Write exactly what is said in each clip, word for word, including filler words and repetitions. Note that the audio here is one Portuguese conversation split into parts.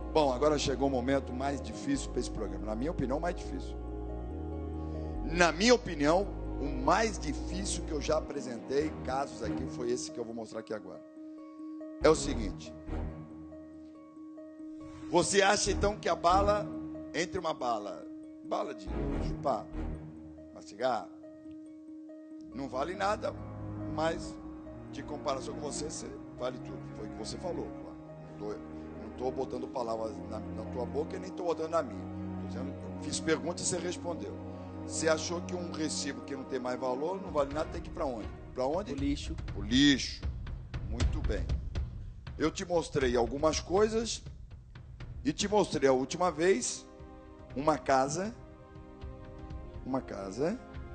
Bom, agora chegou o momento mais difícil para esse programa. Na minha opinião, mais difícil. Na minha opinião, o mais difícil que eu já apresentei, casos aqui, foi esse que eu vou mostrar aqui agora. É o seguinte. Você acha então que a bala, entre uma bala, bala de chupar, mastigar, não vale nada, mas de comparação com você, você vale tudo. Foi o que você falou. Não estou botando palavras na, na tua boca e nem estou botando na minha. Tô dizendo, eu fiz pergunta e você respondeu. Você achou que um recibo que não tem mais valor, não vale nada, tem que ir para onde? Para onde? O lixo. O lixo. Muito bem. Eu te mostrei algumas coisas e te mostrei a última vez uma casa, uma casa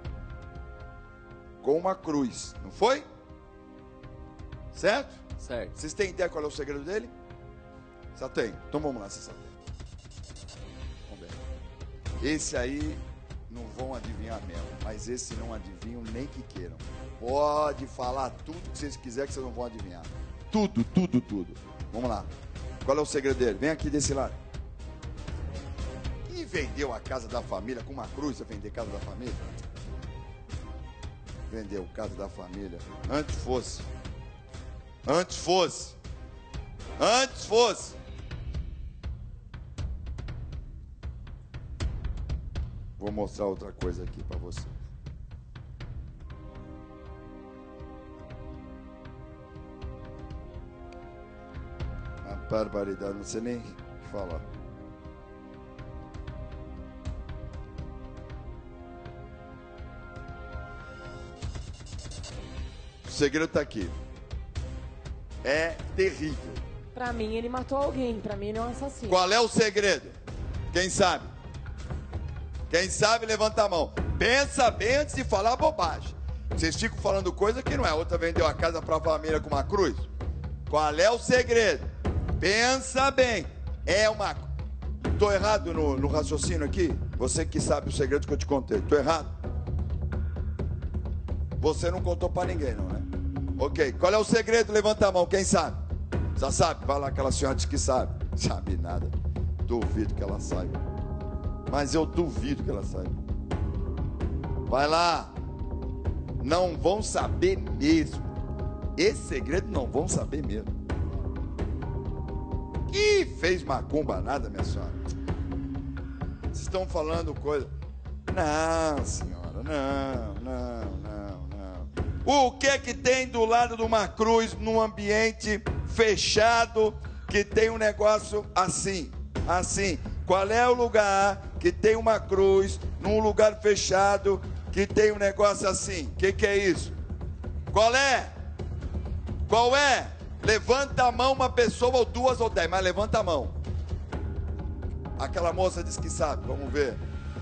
com uma cruz, não foi? Certo? Certo. Vocês têm ideia qual é o segredo dele? Só tem. Então vamos lá, vocês sabem. Vamos ver. Esse aí não vão adivinhar mesmo, mas esse não adivinham nem que queiram. Pode falar tudo que vocês quiserem que vocês não vão adivinhar. Tudo, tudo, tudo. Vamos lá. Qual é o segredo dele? Vem aqui desse lado. E vendeu a casa da família com uma cruz? Você vender casa da família? Vendeu casa da família. Antes fosse. Antes fosse. Antes fosse. Vou mostrar outra coisa aqui para você. Uma barbaridade, não sei nem falar. O segredo está aqui. É terrível. Pra mim, ele matou alguém. Pra mim, ele é um assassino. Qual é o segredo? Quem sabe? Quem sabe, levanta a mão. Pensa bem antes de falar bobagem. Vocês ficam falando coisa que não é. Outra vendeu a casa para a família com uma cruz. Qual é o segredo? Pensa bem. É uma... Estou errado no, no raciocínio aqui? Você que sabe o segredo que eu te contei. Estou errado? Você não contou para ninguém, não, né? Ok. Qual é o segredo? Levanta a mão. Quem sabe? Já sabe? Vai lá, aquela senhora diz que sabe. Sabe nada. Duvido que ela saiba. Mas eu duvido que ela saiba. Vai lá. Não vão saber mesmo. Esse segredo não vão saber mesmo. Ih, fez macumba nada, minha senhora. Vocês estão falando coisa. Não, senhora, não, não, não, não. O que que tem do lado de uma cruz num ambiente fechado que tem um negócio assim, assim? Qual é o lugar que tem uma cruz num lugar fechado que tem um negócio assim? O que que é isso? Qual é? Qual é? Levanta a mão uma pessoa ou duas ou dez, mas levanta a mão. Aquela moça disse que sabe, vamos ver.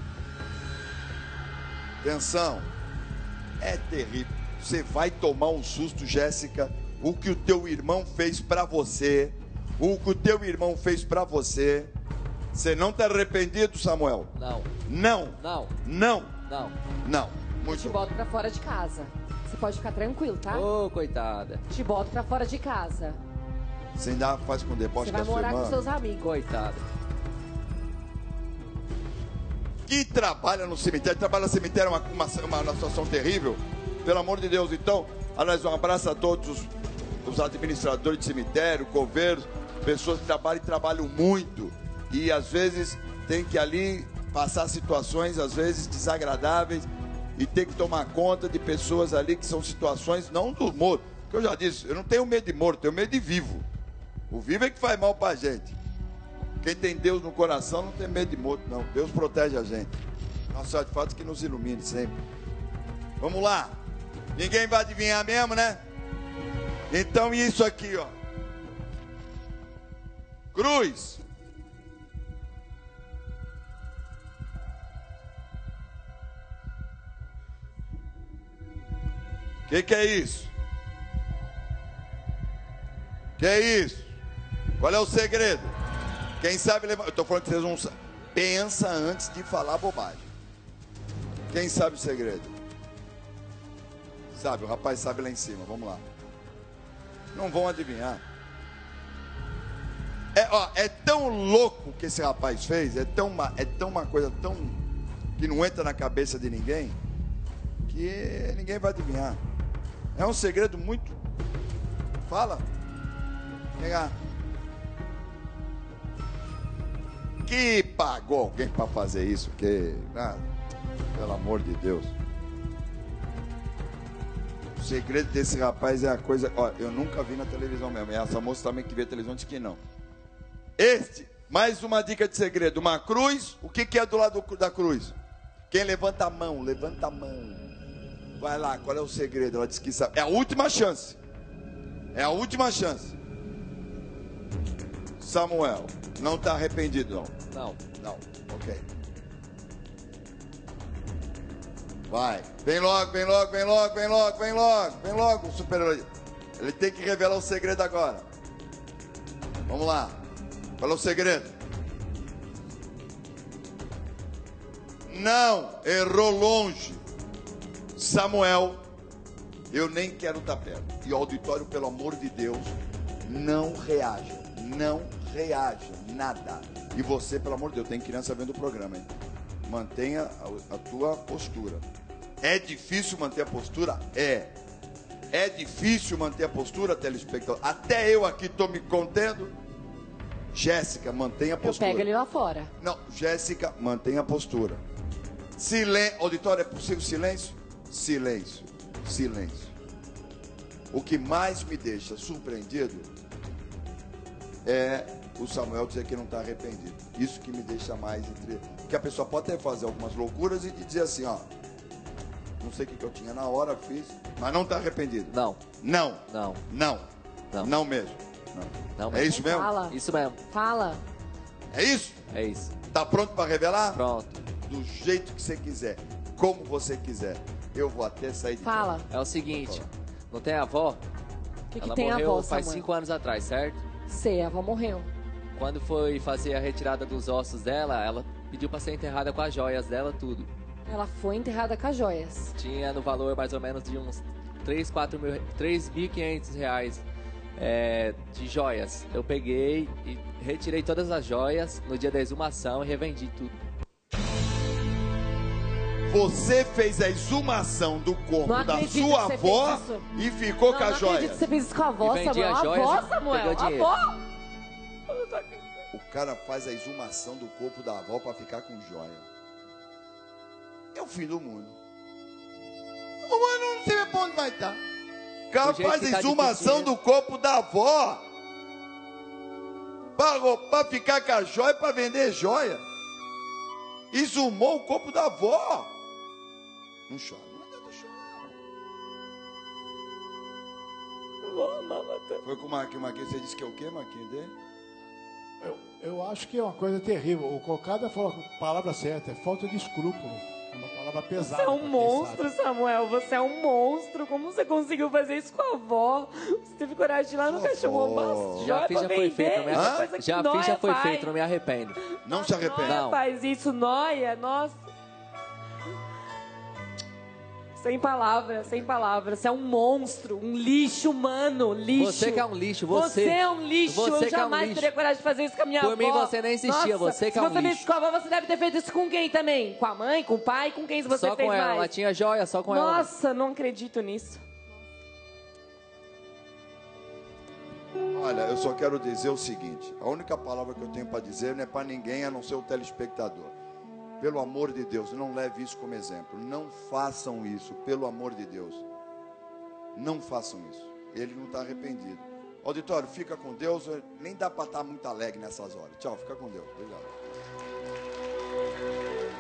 Atenção. É terrível. Você vai tomar um susto, Jéssica. O que o teu irmão fez pra você, o que o teu irmão fez pra você. Você não está arrependido, Samuel? Não. Não. Não. Não. Não. Não. Eu Muito te boto pra fora de casa. Você pode ficar tranquilo, tá? Ô, coitada. Te boto pra fora de casa. Você ainda faz com deboche Você com vai a sua morar irmã? com seus amigos. Coitada. Que trabalha no cemitério, trabalha no cemitério é uma, uma, uma, uma situação terrível. Pelo amor de Deus, então, aliás, um abraço a todos os, os administradores de cemitério, coveiros, pessoas que trabalham e trabalham muito. E às vezes tem que ali passar situações, às vezes desagradáveis, e ter que tomar conta de pessoas ali que são situações, não do morto. Que eu já disse, eu não tenho medo de morto, eu tenho medo de vivo. O vivo é que faz mal pra gente. Quem tem Deus no coração não tem medo de morto, não. Deus protege a gente. Nossa Senhora de fato que nos ilumine sempre. Vamos lá. Ninguém vai adivinhar mesmo, né? Então isso aqui, ó. Cruz. O que, que é isso? Que é isso? Qual é o segredo? Quem sabe levar... Eu estou falando que vocês não sabem. Pensa antes de falar bobagem. Quem sabe o segredo? Sabe, o rapaz sabe lá em cima. Vamos lá. Não vão adivinhar. É, ó, é tão louco que esse rapaz fez, é tão, uma, é tão uma coisa tão que não entra na cabeça de ninguém, que ninguém vai adivinhar. É um segredo muito... Fala. Vem cá. Que pagou alguém para fazer isso? Que, ah, pelo amor de Deus. O segredo desse rapaz é a coisa... Ó, eu nunca vi na televisão mesmo. E essa moça também que vê televisão disse que não. Este, mais uma dica de segredo. Uma cruz. O que, que é do lado da cruz? Quem levanta a mão, levanta a mão. Vai lá, qual é o segredo? Ela disse que sabe. É a última chance. É a última chance. Samuel, não está arrependido, não? Não. Não, ok. Vai, vem logo, vem logo, vem logo, vem logo, vem logo, vem logo, o super-herói. Ele tem que revelar o segredo agora. Vamos lá. Qual é o segredo? Não, errou longe. Samuel, eu nem quero estar perto. E o auditório, pelo amor de Deus, não reaja. Não reaja, nada. E você, pelo amor de Deus, tem criança vendo o programa, hein? Mantenha a, a tua postura. É difícil manter a postura? É. É difícil manter a postura, telespectador? Até eu aqui estou me contendo. Jéssica, mantenha a postura. Eu pego ele lá fora. Não, Jéssica, mantenha a postura. Silêncio. Auditório, é possível silêncio? Silêncio. Silêncio. O que mais me deixa surpreendido é o Samuel dizer que não está arrependido. Isso que me deixa mais entre... Porque a pessoa pode até fazer algumas loucuras e dizer assim, ó, não sei o que, que eu tinha na hora, fiz, mas não está arrependido. Não. Não. Não. Não. Não. Não mesmo. Não. Não É mesmo. isso mesmo? Fala. Isso mesmo. Fala. É isso? É isso. Tá pronto para revelar? Pronto. Do jeito que você quiser, como você quiser. Eu vou até sair de Fala. casa. É o seguinte, não tem a avó? O que, que Ela tem a morreu avó, faz Samuel? cinco anos atrás, certo? Sei, a avó morreu. Quando foi fazer a retirada dos ossos dela, ela pediu para ser enterrada com as joias dela, tudo. Ela foi enterrada com as joias. Tinha no valor mais ou menos de uns três, quatro mil, três mil e quinhentos reais é, de joias. Eu peguei e retirei todas as joias no dia da exumação e revendi tudo. Você fez a exumação do corpo Não da acredito sua que você avó fez isso. e ficou não, com não as acredito joias. que você fez isso com a avó, E vendi Samuel. as A joias avó, e Samuel. pegou A dinheiro. avó. O cara faz a exumação do corpo da avó para ficar com joia. É o fim do mundo. O mundo não sei pra onde vai estar. O cara Do jeito faz que a tá exumação difícil, do corpo da avó para ficar com a joia, para vender joia. Exumou o corpo da avó. Não chora, não adianta chorar. Foi com o Marquinhos. Marquinhos, você disse que é o quê, Marquinhos? Dele? Eu, eu acho que é uma coisa terrível. O Cocada falou a palavra certa, é falta de escrúpulo. É uma palavra pesada. Você é um pra quem monstro, sabe. Samuel. Você é um monstro. Como você conseguiu fazer isso com a avó? Você teve coragem de ir lá no Sua cachorro avó. uma Já joia fiz, pra já foi vender? feito, não me Hã? Coisa arrependo. que Já fiz, nóia já foi faz. feito, não me arrependo. Não se arrepende. Nóia Não. faz isso, nóia, nossa. Sem palavras, sem palavras. Você é um monstro, um lixo humano, lixo. Você que é um lixo, você. Você é um lixo. Você Eu que é um jamais lixo. teria coragem de fazer isso com a minha Por avó. mim, você nem existia, Nossa, você que é um se você lixo. fez com a avó, você deve ter feito isso com quem também? Com a mãe, com o pai, com quem você Só fez com ela, mais? ela tinha joia, só com ela. Nossa, não acredito nisso. Olha, eu só quero dizer o seguinte: a única palavra que eu tenho para dizer não é para ninguém a não ser o telespectador. Pelo amor de Deus, não leve isso como exemplo. Não façam isso, pelo amor de Deus. Não façam isso. Ele não está arrependido. Auditório, fica com Deus. Nem dá para estar muito alegre nessas horas. Tchau, fica com Deus. Obrigado.